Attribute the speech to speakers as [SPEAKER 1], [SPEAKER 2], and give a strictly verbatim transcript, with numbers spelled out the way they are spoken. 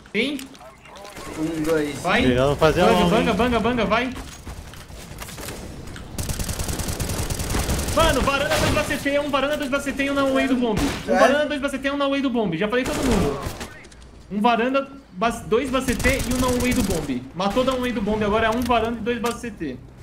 [SPEAKER 1] Tem?
[SPEAKER 2] Um, dois.
[SPEAKER 1] Vai.
[SPEAKER 3] Melhor não fazer a
[SPEAKER 1] Banga,
[SPEAKER 3] mão,
[SPEAKER 1] banga,
[SPEAKER 3] hein?
[SPEAKER 1] banga, banga, vai. Mano, varanda dois B C T, um varanda dois B C T e um na way do bomb. Um
[SPEAKER 2] É?
[SPEAKER 1] varanda dois B C T e um na way do bomb. Já falei todo mundo. Um varanda, dois B C T e um na way do bomb. Matou da way do bomb, agora é um varanda e dois B C T.